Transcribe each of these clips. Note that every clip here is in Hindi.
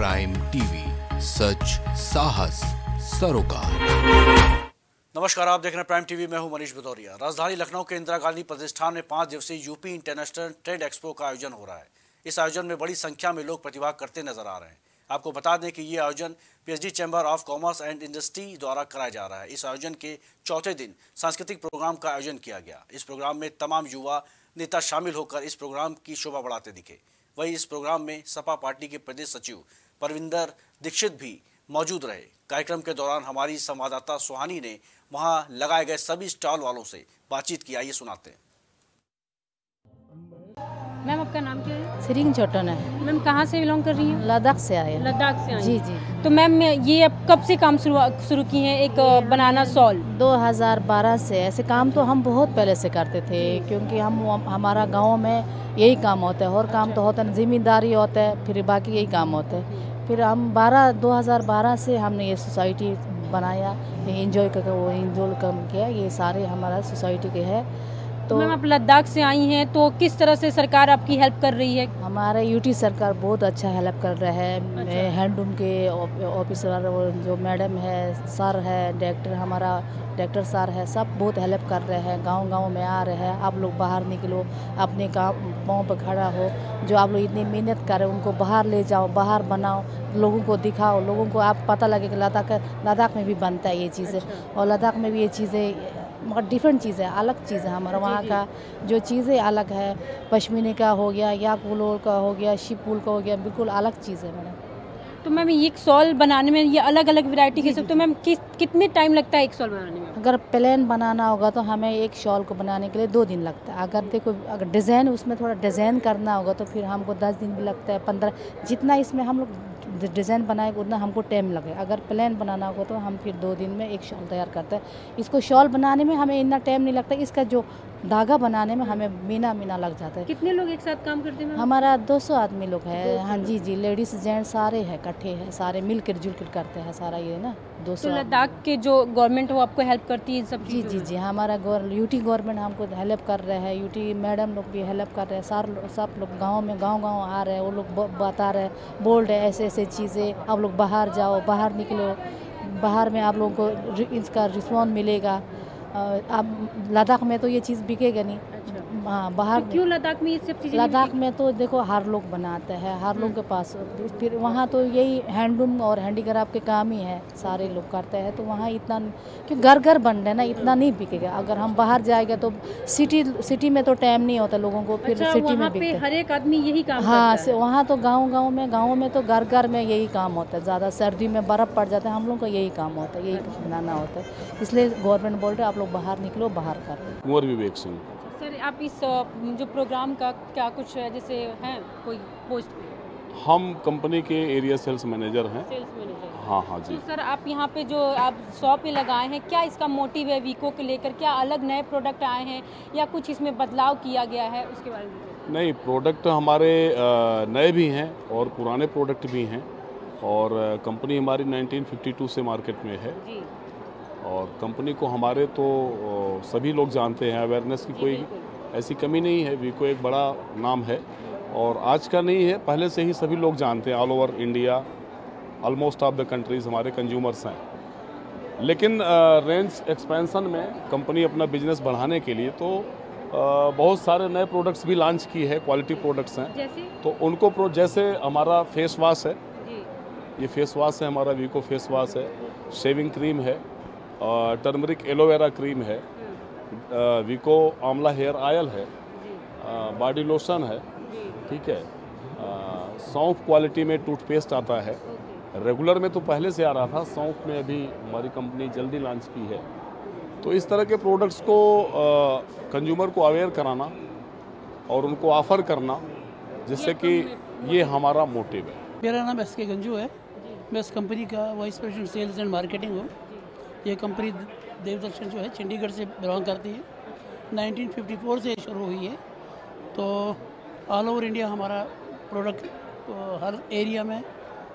प्राइम टीवी, सच साहस सरोकार। नमस्कार, आप देख रहे हैं प्राइम टीवी। मैं हूं मनीष भदौरिया। राजधानी लखनऊ के इंदिरा गांधी प्रतिष्ठान में 5 दिवसीय यूपी इंटरनेशनल ट्रेड एक्सपो का आयोजन हो रहा है। इस आयोजन में बड़ी संख्या में लोग प्रतिभाग करते नजर आ रहे हैं। आपको बता दें कि ये आयोजन PHD chamber of commerce and industry द्वारा कराया जा रहा है। इस आयोजन के चौथे दिन सांस्कृतिक प्रोग्राम का आयोजन किया गया। इस प्रोग्राम में तमाम युवा नेता शामिल होकर इस प्रोग्राम की शोभा बढ़ाते दिखे। वहीं इस प्रोग्राम में सपा पार्टी के प्रदेश सचिव परविंदर दीक्षित भी मौजूद रहे। कार्यक्रम के दौरान हमारी संवाददाता सुहानी ने वहां लगाए गए सभी स्टॉल वालों से बातचीत की। आइए सुनाते हैं। मैम, आपका नाम क्या है? सिरिंग चोटन है। मैम, कहाँ से बिलोंग कर रही हैं? लद्दाख से आए। लद्दाख से आई? जी जी। तो मैम, ये अब कब से काम शुरू की हैं एक बनाना सॉल? 2012 से। ऐसे काम तो हम बहुत पहले से करते थे, क्योंकि हमारा गांव में यही काम होता है। और काम तो होता है, जिम्मेदारी होता है, फिर बाकी यही काम होता है। फिर हम 2012 से हमने ये सोसाइटी बनाया, एंजॉय करके वो एंजॉय काम किया। ये सारे हमारा सोसाइटी के है। तो मैम, आप लद्दाख से आई हैं, तो किस तरह से सरकार आपकी हेल्प कर रही है? हमारे यूटी सरकार बहुत अच्छा हेल्प कर रहा है। हैंडलूम के ऑफिसर जो मैडम है, सर है, डायरेक्टर हमारा डायरेक्टर सर है, सब बहुत हेल्प कर रहे हैं। गांव-गांव में आ रहे हैं। आप लोग बाहर निकलो, अपने काम पाँव पर खड़ा हो। जो आप लोग इतनी मेहनत कर रहे हैं उनको बाहर ले जाओ, बाहर बनाओ, लोगों को दिखाओ। लोगों को आप पता लगे कि लद्दाख में भी बनता है ये चीज़ें। और लद्दाख में भी ये चीज़ें मगर डिफरेंट चीज़ है, अलग चीज़ है। हमारा वहाँ का जो चीज़ें अलग है, पश्मीने का हो गया, याक वूल का हो गया, शिप वूल का हो गया, बिल्कुल अलग चीज़ है मैडम। तो मैम, ये एक सॉल बनाने में ये अलग अलग वैरायटी के सब, तो मैम कितने टाइम लगता है एक सॉल बनाने में? अगर प्लेन बनाना होगा तो हमें एक शॉल को बनाने के लिए 2 दिन लगता है। अगर डिज़ाइन उसमें थोड़ा डिज़ाइन करना होगा तो फिर हमको 10 दिन भी लगता है, 15। जितना इसमें हम लोग डिज़ाइन बनाएंगे उतना हमको टाइम लगे। अगर प्लेन बनाना होगा तो हम फिर 2 दिन में एक शॉल तैयार करते हैं। इसको शॉल बनाने में हमें इतना टाइम नहीं लगता। इसका जो धागा बनाने में हमें महीना लग जाता है। कितने लोग एक साथ काम करते हैं? हमारा 200 आदमी लोग है। हाँ जी जी, लेडीज़ जेंट्स सारे हैं, इकट्ठे हैं, सारे मिलकर जुलकर करते हैं सारा ये ना 200। तो लद्दाख के जो गवर्नमेंट है वो आपको हेल्प करती है सब? जी जी जी, हमारा यूटी गवर्नमेंट हमको हेल्प कर रहे हैं। यूटी मैडम लोग भी हेल्प कर रहे हैं। सब लोग गांव आ रहे हैं। वो लोग बता रहे हैं, बोल रहे हैं ऐसे ऐसे चीज़ें। आप लोग बाहर जाओ, बाहर निकलो, बाहर में आप लोगों को इसका रिस्पॉन्स मिलेगा। अब लद्दाख में तो ये चीज़ बिकेगा नहीं। हाँ, बाहर तो क्यों लद्दाख में ये सब चीज़ें? लद्दाख में तो देखो हर लोग बनाते हैं, हर लोग के पास। फिर वहाँ तो यही हैंडलूम और हैंडीक्राफ्ट के काम ही है, सारे लोग करते हैं। तो वहाँ इतना क्यों घर बन रहे ना, इतना नहीं बिकेगा। अगर हम बाहर जाएंगे तो सिटी में तो टाइम नहीं होता लोगों को, फिर सिटी में बिकते। हर एक आदमी यही काम हाँ, करता है। वहाँ तो गाँव में तो घर में यही काम होता है। ज़्यादा सर्दी में बर्फ़ पड़ जाता है, हम लोग का यही काम होता है, यही बनाना होता है। इसलिए गवर्नमेंट बोल रहे हैं आप लोग बाहर निकलो, बाहर कर। कुंवर विवेक सिंह। सर, आप इस जो प्रोग्राम का क्या कुछ है, जैसे हैं कोई पोस्ट? हम कंपनी के एरिया सेल्स मैनेजर हैं। Sales manager? हाँ जी। तो सर, आप यहाँ पे जो आप शॉप पे लगाए हैं, क्या इसका मोटिव है वीको को लेकर? क्या अलग नए प्रोडक्ट आए हैं या कुछ इसमें बदलाव किया गया है, उसके बारे में? नहीं, प्रोडक्ट हमारे नए भी हैं और पुराने प्रोडक्ट भी हैं। और कंपनी हमारी 1952 से मार्केट में है। जी। और कंपनी को हमारे तो सभी लोग जानते हैं। अवेयरनेस की कोई ऐसी कमी नहीं है। वीको एक बड़ा नाम है और आज का नहीं है, पहले से ही सभी लोग जानते हैं। All over India, almost of the countries हमारे कंज्यूमर्स हैं। लेकिन रेंज एक्सपेंशन में कंपनी अपना बिजनेस बढ़ाने के लिए तो बहुत सारे नए प्रोडक्ट्स भी लॉन्च की है। क्वालिटी प्रोडक्ट्स हैं। जैसे? तो उनको जैसे हमारा फेस वॉश है, जी। ये फेस वॉश है हमारा, वीको फेस वॉश है। शेविंग क्रीम है, टर्मरिक एलोवेरा क्रीम है, वीको आंवला हेयर ऑयल है, बॉडी लोशन है, ठीक है। सौंफ क्वालिटी में टूथपेस्ट आता है। रेगुलर में तो पहले से आ रहा था, सौंफ में अभी हमारी कंपनी जल्दी लॉन्च की है। तो इस तरह के प्रोडक्ट्स को कंज्यूमर को अवेयर कराना और उनको ऑफ़र करना, जिससे कि ये हमारा मोटिव है। मेरा नाम एस के गंजू है। मैं इस कंपनी का vice president sales and marketing हूँ। ये कंपनी देवदर्शन जो है चंडीगढ़ से बिलोंग करती है। 1954 से शुरू हुई है। तो ऑल ओवर इंडिया हमारा प्रोडक्ट हर एरिया में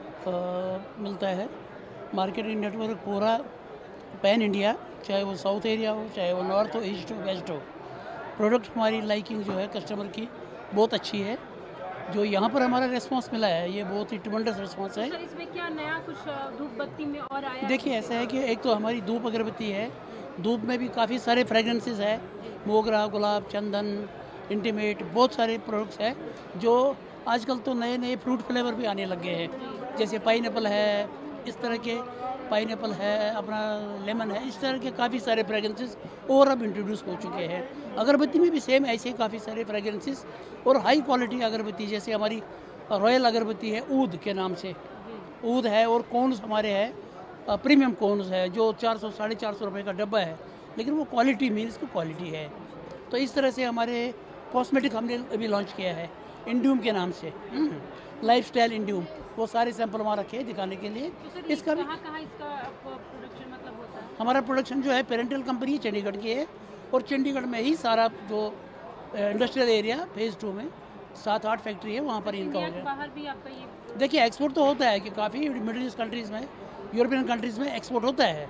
मिलता है। मार्केटिंग नेटवर्क पूरा पैन इंडिया, चाहे वो साउथ एरिया हो, चाहे वो नॉर्थ हो, ईस्ट हो, वेस्ट हो। प्रोडक्ट हमारी लाइकिंग जो है कस्टमर की बहुत अच्छी है जो यहाँ पर हमारा रिस्पांस मिला है ये बहुत ही ट्रिमेंडस रिस्पांस है। सर इसमें क्या नया कुछ धूप बत्ती में और आया है? देखिए ऐसा है कि एक तो हमारी धूप अगरबत्ती है, धूप में भी काफ़ी सारे फ्रेगरेंसेस है, मोगरा, गुलाब, चंदन, इंटीमेट, बहुत सारे प्रोडक्ट्स हैं जो आजकल तो नए नए फ्रूट फ्लेवर भी आने लग गए हैं, जैसे पाइनएप्पल है, इस तरह के पाइनएप्पल है, अपना लेमन है, इस तरह के काफ़ी सारे फ्रेगरेंसेस और अब इंट्रोड्यूस हो चुके हैं। अगरबत्ती में भी सेम ऐसे काफ़ी सारे फ्रेगरेंसेस और हाई क्वालिटी अगरबत्ती, जैसे हमारी रॉयल अगरबत्ती है ऊद के नाम से, ऊद है, और कोन्स हमारे हैं प्रीमियम कोन्स है जो 400 450 रुपये का डब्बा है, लेकिन वो क्वालिटी मीन्स की क्वालिटी है। तो इस तरह से हमारे कॉस्मेटिक हमने अभी लॉन्च किया है इंड्यूम के नाम से, लाइफस्टाइल इंड्यूम, वो सारे सैंपल वहाँ रखे हैं दिखाने के लिए। तो इसका भी कहाँ इसका प्रोडक्शन मतलब होता है? हमारा प्रोडक्शन जो है पेरेंटल कंपनी चंडीगढ़ की है, और चंडीगढ़ में ही सारा जो इंडस्ट्रियल एरिया फेज़ 2 में 7-8 फैक्ट्री है वहाँ पर इनका हो गया। बाहर भी आपका ये देखिए एक्सपोर्ट तो होता है कि काफ़ी मिडिल ईस्ट कंट्रीज़ में, यूरोपियन कंट्रीज़ में एक्सपोर्ट होता है,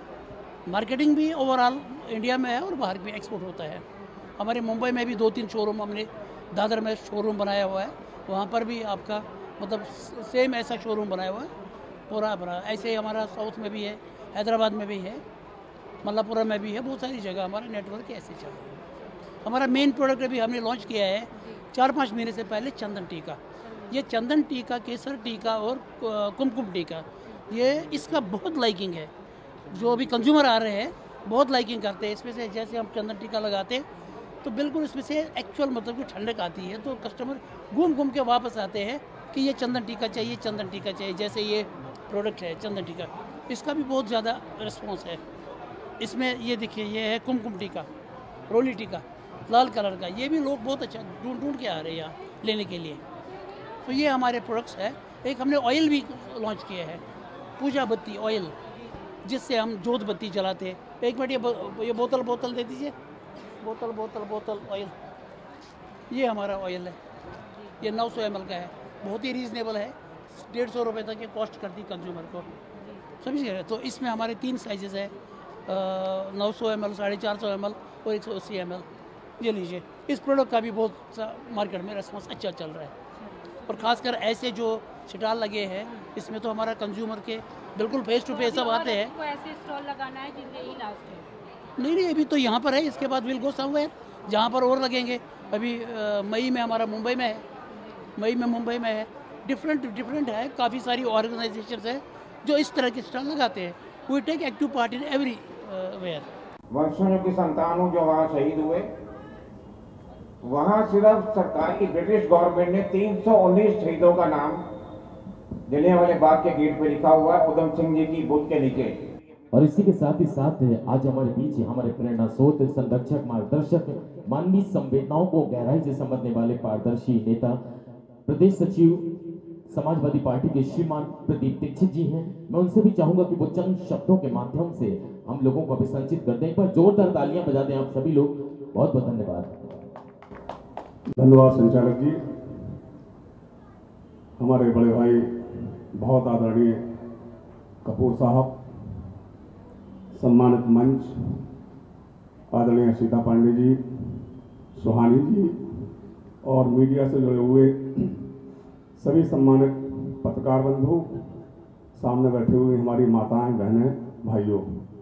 मार्केटिंग भी ओवरऑल इंडिया में है और बाहर भी एक्सपोर्ट होता है। हमारे मुंबई में भी 2-3 शोरूम, हमने दादर में शोरूम बनाया हुआ है, वहाँ पर भी आपका मतलब सेम ऐसा शोरूम बनाया हुआ है पूरा भरा। ऐसे ही हमारा साउथ में भी है, हैदराबाद में भी है, मल्लापुरम में भी है, बहुत सारी जगह हमारा नेटवर्क ऐसे चल रहा है। हमारा मेन प्रोडक्ट अभी हमने लॉन्च किया है 4-5 महीने से पहले, चंदन टीका। ये चंदन टीका, केसर टीका और कुमकुम टीका, ये इसका बहुत लाइकिंग है, जो अभी कंज्यूमर आ रहे हैं बहुत लाइकिंग करते हैं इसमें से। जैसे हम चंदन टीका लगाते हैं तो बिल्कुल इसमें से एक्चुअल मतलब कि ठंडक आती है, तो कस्टमर घूम घूम के वापस आते हैं कि ये चंदन टीका चाहिए, चंदन टीका चाहिए। जैसे ये प्रोडक्ट है चंदन टीका, इसका भी बहुत ज़्यादा रिस्पॉन्स है। इसमें ये देखिए, ये है कुमकुम टीका, रोली टीका, लाल कलर का, ये भी लोग बहुत अच्छा ढूंढ के आ रहे हैं यहाँ लेने के लिए। तो ये हमारे प्रोडक्ट्स है। एक हमने ऑयल भी लॉन्च किया है, पूजा बत्ती ऑयल, जिससे हम जोत बत्ती जलाते हैं। एक मिनट, ये बोतल दे दीजिए, बोतल ऑयल, ये हमारा ऑयल है, ये 900 ml का है, बहुत ही रीज़नेबल है, 150 रुपये तक ये कॉस्ट करती कंज्यूमर को, समझिए। तो इसमें हमारे 3 साइजेस है, 900 ml, 450 ml और 180 ml। ये लीजिए, इस प्रोडक्ट का भी बहुत मार्केट में रेस्पॉन्स अच्छा चल रहा है, और ख़ासकर ऐसे जो स्टॉल लगे हैं इसमें तो हमारा कंज्यूमर के बिल्कुल फेस टू फेस सब आते हैं। ऐसे स्टॉल लगाना है जिनके यही लास्ट है? नहीं, अभी तो यहाँ पर है, इसके बाद विल गो समवेयर जहाँ पर और लगेंगे। अभी मई में हमारा मुंबई में है, मुंबई में है, डिफरेंट है, काफ़ी सारी ऑर्गेनाइजेशंस है जो इस तरह के स्टॉल लगाते हैं। We take active part in everywhere. वंशजों की संतानों जो वहाँ शहीद हुए, वहाँ सिर्फ सरकार की ब्रिटिश गवर्नमेंट ने 319 शहीदों का नाम जलियांवाला बाग के गेट पे लिखा हुआ है, उधम सिंह जी की बुत के नीचे। और इसी के साथ ही साथ आज हमारे बीच हमारे प्रेरणा स्रोत, संरक्षक, मार्गदर्शक, मानवीय संवेदनाओं को गहराई से समझने वाले पारदर्शी नेता, प्रदेश सचिव समाजवादी पार्टी के श्रीमान प्रदीप दीक्षित जी हैं। मैं उनसे भी चाहूंगा कि वो चंद शब्दों के माध्यम से हम लोगों को अभिसंचित कर दें। एक बार जोरदार तालियां बजा दें आप सभी लोग। बहुत बहुत धन्यवाद। धन्यवाद संचालक जी। हमारे बड़े भाई बहुत आदरणीय कपूर साहब, सम्मानित मंच, आदरणीय सीता पांडे जी, सुहानी जी, और मीडिया से जुड़े हुए सभी सम्मानित पत्रकार बंधु, सामने बैठे हुए हमारी माताएं, बहनें, भाइयों,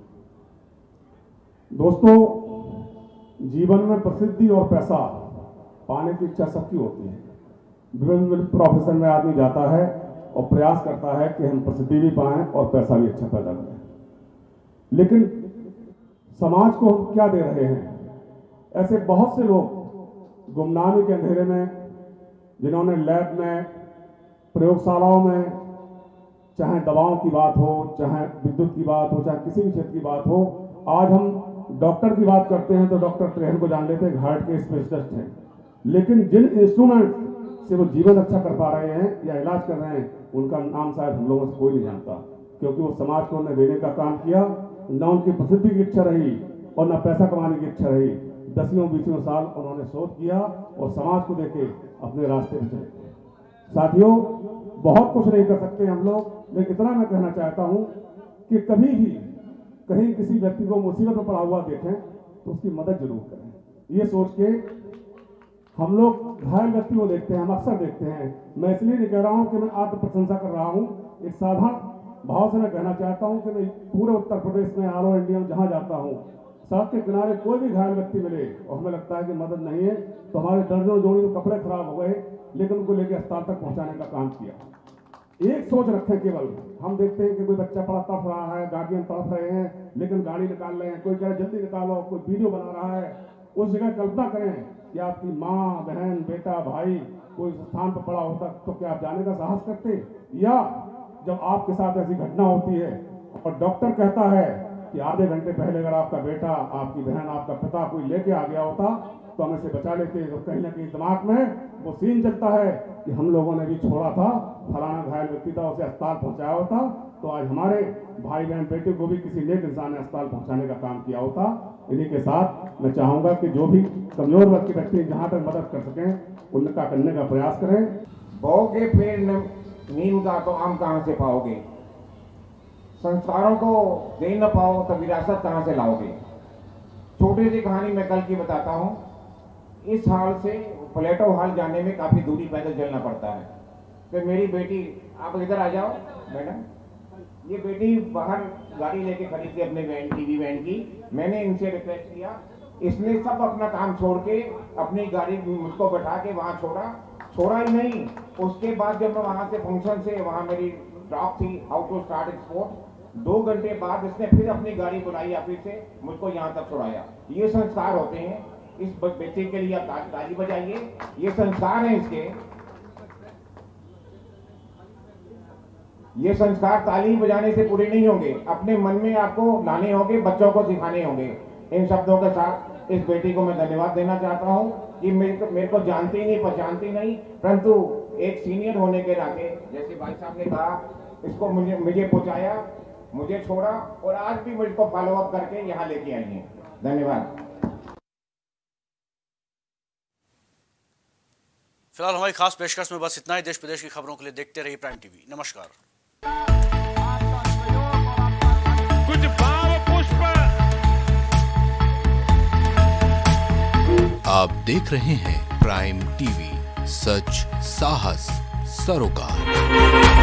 दोस्तों, जीवन में प्रसिद्धि और पैसा पाने की इच्छा सबकी होती है। विभिन्न प्रोफेशन में आदमी जाता है और प्रयास करता है कि हम प्रसिद्धि भी पाएं और पैसा भी अच्छा पैदा करें, लेकिन समाज को हम क्या दे रहे हैं? ऐसे बहुत से लोग गुमनामी के अंधेरे में, जिन्होंने लैब में, प्रयोगशालाओं में, चाहे दवाओं की बात हो, चाहे विद्युत की बात हो, चाहे किसी भी क्षेत्र की बात हो, आज हम डॉक्टर की बात करते हैं तो डॉक्टर ट्रेहन को जान लेते हैं, हार्ट के स्पेशलिस्ट हैं, लेकिन जिन इंस्ट्रूमेंट से वो जीवन अच्छा कर पा रहे हैं या इलाज कर रहे हैं, उनका नाम शायद हम लोगों से कोई नहीं जानता, क्योंकि वो समाज को उन्हें देने का काम किया। न उनकी प्रसिद्धि की इच्छा रही और न पैसा कमाने की इच्छा रही। 10-20 साल उन्होंने शोध किया और समाज को देके अपने रास्ते पर चले। साथियों, बहुत कुछ नहीं कर सकते हम लोग, लेकिन इतना मैं कहना चाहता हूं कि कभी भी कहीं किसी व्यक्ति को मुसीबत में पड़ा हुआ देखें तो उसकी मदद जरूर करें। ये सोच के हम लोग घायल व्यक्ति को देखते हैं, हम अक्सर देखते हैं। मैं इसलिए नहीं कह रहा हूँ कि मैं आत्म प्रशंसा कर रहा हूँ, एक साधारण भाव से मैं कहना चाहता हूँ कि मैं पूरे उत्तर प्रदेश में, ऑल ओवर इंडिया में जहाँ जाता हूँ, सड़क के किनारे कोई भी घायल व्यक्ति मिले और हमें लगता है कि मदद नहीं है, तो हमारे दर्जनों जोड़ी तो कपड़े खराब हो गए, लेकिन उनको लेकर अस्पताल तक पहुँचाने का काम किया। एक सोच रखें, केवल हम देखते हैं कि कोई बच्चा बड़ा तड़फ रहा है, गार्जियन तड़फ रहे हैं, लेकिन गाड़ी निकाल रहे हैं, कोई कह रहा है जल्दी निकालो, कोई वीडियो बना रहा है। उस जगह कल्पना करें कि आपकी माँ, बहन, बेटा, भाई कोई स्थान पर पड़ा होता तो क्या आप जाने का साहस करते? या जब आपके साथ ऐसी घटना होती है और डॉक्टर कहता है कि आधे घंटे पहले अगर आपका बेटा, आपकी बहन, आपका पिता कोई लेके आ गया होता तो हम इसे बचा लेते, तो कहीं ना कहीं दिमाग में वो सीन चलता है कि हम लोगों ने भी छोड़ा था, फलाना घायल व्यक्ति था, उसे अस्पताल पहुंचाया होता तो आज हमारे भाई बहन बेटे को भी किसी नेक इंसान ने अस्पताल पहुंचाने का काम किया होता। इन्हीं के साथ मैं चाहूंगा कि जो भी कमजोर वर्ग के व्यक्ति जहां तक मदद कर सकें उनका करने का प्रयास करें। बोगे पेड़ नीम का तो आम कहां से पाओगे, संस्कारों को दे न पाओ तो विरासत कहां से लाओगे। छोटी सी कहानी मैं कल की बताता हूं। इस हाल से प्लेटो हाल जाने में काफी दूरी पैदल चलना पड़ता है। तो मेरी बेटी, आप इधर आ जाओ मैडम, ये बेटी बाहर गाड़ी लेके खड़ी थी अपने वैन, टीवी वैन की। मैंने इनसे रिक्वेस्ट किया, इसने सब अपना काम छोड़ के अपनी गाड़ी मुझको बैठा के वहाँ छोड़ा ही नहीं। उसके बाद जब मैं वहाँ से फंक्शन से, वहाँ मेरी ड्रॉप थी, हाउ टू स्टार्ट एक्सपोर्ट, 2 घंटे बाद इसने फिर अपनी गाड़ी बुलाई ऑफिस से, मुझको यहाँ तक छोड़ाया। ये संस्कार होते हैं। इस बच्चे के लिए आप ताली बजाइए, ये संस्कार है इसके। ये संस्कार ताली बजाने से पूरे नहीं होंगे, अपने मन में आपको लाने होंगे, बच्चों को सिखाने होंगे। इन शब्दों के साथ इस बेटी को मैं धन्यवाद देना चाहता हूँ कि मेरे को जानती नहीं, पहचानती नहीं, परंतु एक सीनियर होने के नाते, जैसे भाई साहब ने कहा, इसको मुझे पहुंचाया, मुझे छोड़ा और आज भी मुझको फॉलो अप करके यहाँ लेके आई है। धन्यवाद। फिलहाल हमारी खास पेशकश में बस इतना ही। देश प्रदेश की खबरों के लिए देखते रहिए प्राइम टीवी। नमस्कार। कुछ भाव पुष्प। आप देख रहे हैं प्राइम टीवी, सच साहस सरोकार।